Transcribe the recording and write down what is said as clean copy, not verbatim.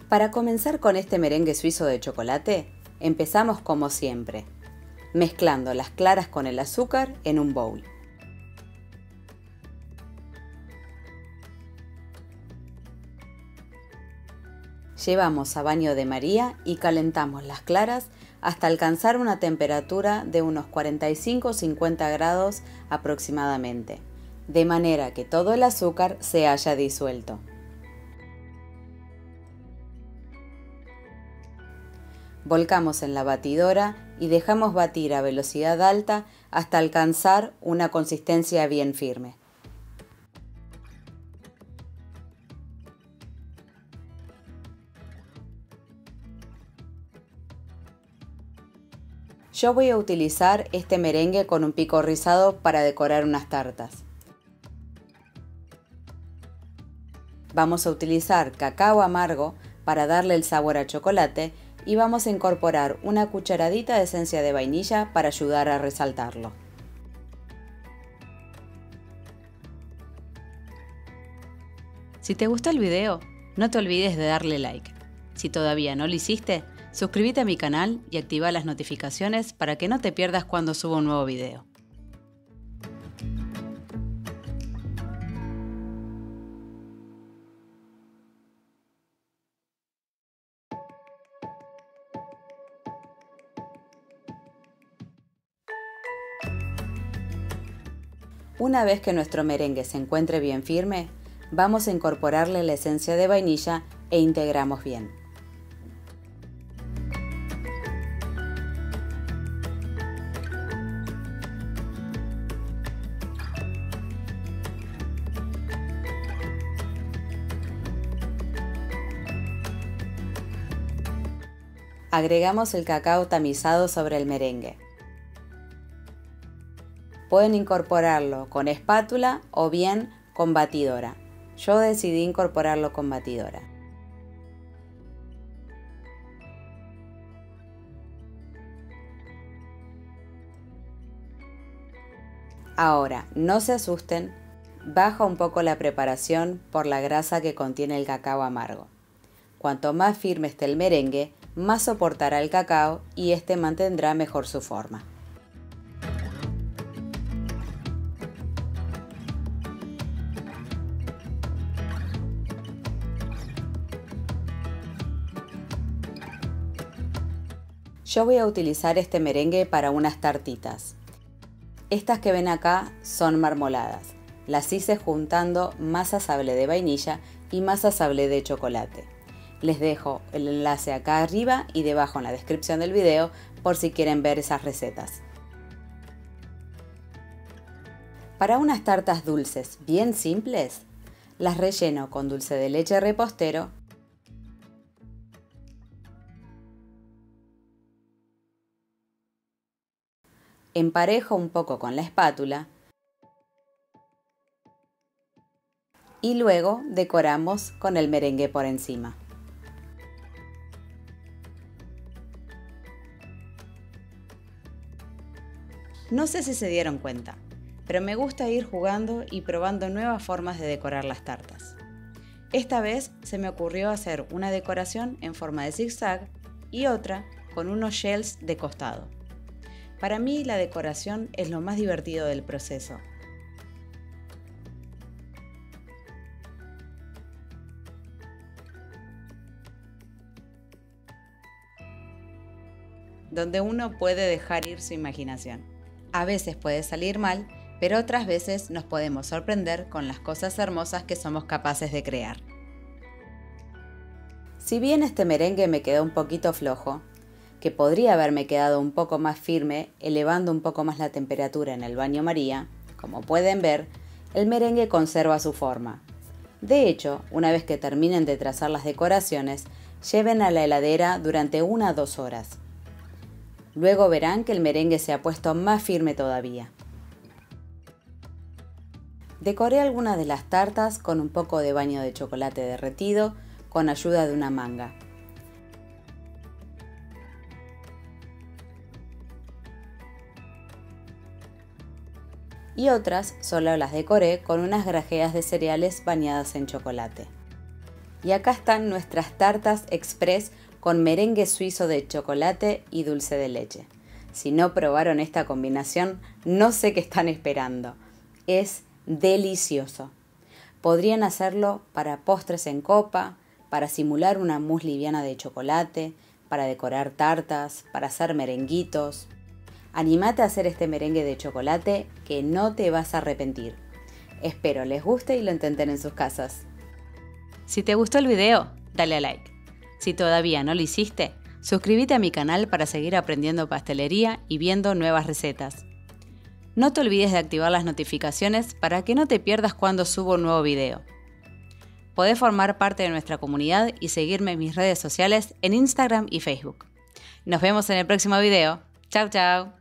Para comenzar con este merengue suizo de chocolate, empezamos como siempre, mezclando las claras con el azúcar en un bowl. Llevamos a baño de María y calentamos las claras hasta alcanzar una temperatura de unos 45-50 grados aproximadamente, de manera que todo el azúcar se haya disuelto. Volcamos en la batidora y dejamos batir a velocidad alta hasta alcanzar una consistencia bien firme. Yo voy a utilizar este merengue con un pico rizado para decorar unas tartas. Vamos a utilizar cacao amargo para darle el sabor al chocolate y vamos a incorporar una cucharadita de esencia de vainilla para ayudar a resaltarlo. Si te gustó el video, no te olvides de darle like. Si todavía no lo hiciste, suscríbete a mi canal y activa las notificaciones para que no te pierdas cuando suba un nuevo video. Una vez que nuestro merengue se encuentre bien firme, vamos a incorporarle la esencia de vainilla e integramos bien. Agregamos el cacao tamizado sobre el merengue. Pueden incorporarlo con espátula o bien con batidora. Yo decidí incorporarlo con batidora. Ahora, no se asusten, baja un poco la preparación por la grasa que contiene el cacao amargo. Cuanto más firme esté el merengue, más soportará el cacao y este mantendrá mejor su forma. Yo voy a utilizar este merengue para unas tartitas. Estas que ven acá son marmoladas. Las hice juntando masa sablé de vainilla y masa sablé de chocolate. Les dejo el enlace acá arriba y debajo en la descripción del video por si quieren ver esas recetas. Para unas tartas dulces bien simples, las relleno con dulce de leche repostero, emparejo un poco con la espátula y luego decoramos con el merengue por encima. No sé si se dieron cuenta, pero me gusta ir jugando y probando nuevas formas de decorar las tartas. Esta vez se me ocurrió hacer una decoración en forma de zigzag y otra con unos shells de costado. Para mí la decoración es lo más divertido del proceso. Donde uno puede dejar ir su imaginación. A veces puede salir mal, pero otras veces nos podemos sorprender con las cosas hermosas que somos capaces de crear. Si bien este merengue me quedó un poquito flojo, que podría haberme quedado un poco más firme, elevando un poco más la temperatura en el baño María, como pueden ver, el merengue conserva su forma. De hecho, una vez que terminen de trazar las decoraciones, lleven a la heladera durante 1 a 2 horas. Luego verán que el merengue se ha puesto más firme todavía. Decoré algunas de las tartas con un poco de baño de chocolate derretido con ayuda de una manga. Y otras solo las decoré con unas grajeas de cereales bañadas en chocolate. Y acá están nuestras tartas express con merengue suizo de chocolate y dulce de leche. Si no probaron esta combinación, no sé qué están esperando. Es delicioso. Podrían hacerlo para postres en copa, para simular una mousse liviana de chocolate, para decorar tartas, para hacer merenguitos. Anímate a hacer este merengue de chocolate que no te vas a arrepentir. Espero les guste y lo intenten en sus casas. Si te gustó el video, dale a like. Si todavía no lo hiciste, suscríbete a mi canal para seguir aprendiendo pastelería y viendo nuevas recetas. No te olvides de activar las notificaciones para que no te pierdas cuando subo un nuevo video. Podés formar parte de nuestra comunidad y seguirme en mis redes sociales en Instagram y Facebook. Nos vemos en el próximo video. Chau, chau.